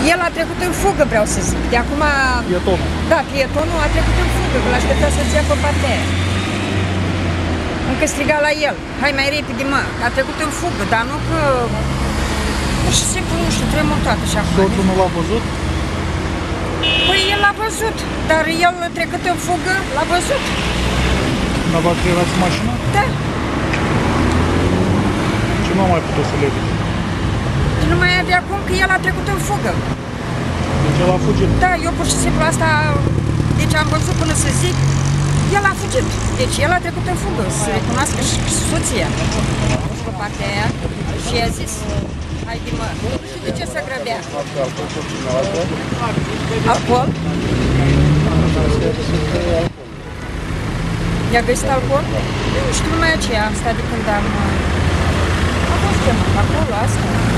El a trecut în fugă, vreau să zic. De acum... Pietonul. Da, pietonul a trecut în fugă, că l-aștepta să-ți ia pe partea aia. Încă striga la el, hai mai repede, mă, a trecut în fugă, dar nu că... Pur și simplu, nu știu, tremur toată și acum. Soțul nu l-a văzut? Păi el l-a văzut, dar el trecut în fugă, l-a văzut. N-a v-ați erați în mașină? Da. Și nu a mai putut să le vede. Nu mai e de acum că el a trecut în fugă. Deci el a fugit. Da, eu pur și simplu asta, deci am văzut până să zic, el a fugit. Deci el a trecut în fugă, să recunoască și soția. Pe partea aia și i-a zis, haide mă, nu știu de ce se grăbea. Alcool? I-a găsit alcool? Nu știu, numai aceea, asta de când am... A fost chemat acolo, asta.